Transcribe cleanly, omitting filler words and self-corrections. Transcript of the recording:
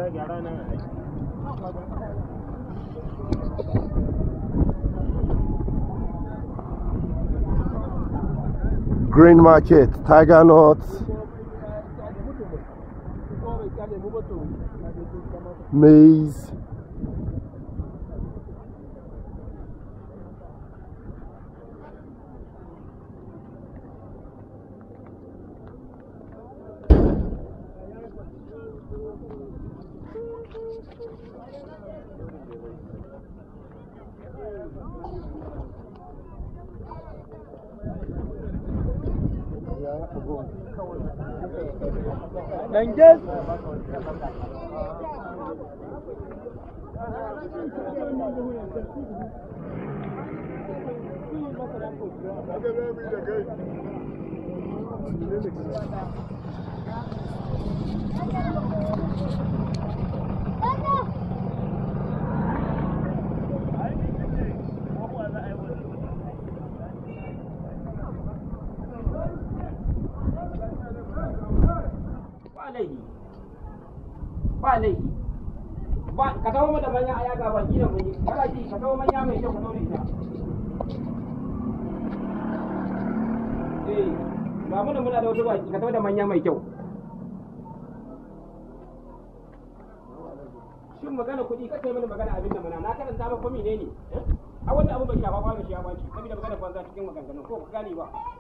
Green market, tiger nuts, maize. Langes. Ba laifi ba ka tawo mata manya aya ga baki da mun kana ji ka tawo manya mai kyau ka tawo da ita ga mun muna da wasu baki ka tawo da manya mai kyau shin magana kuɗi ka kai mana magana abin da muna na karanta ba ko menene a wannan abu bai shafa ba shi ya baci saboda magana banza cikin maganganun ko ka gane ba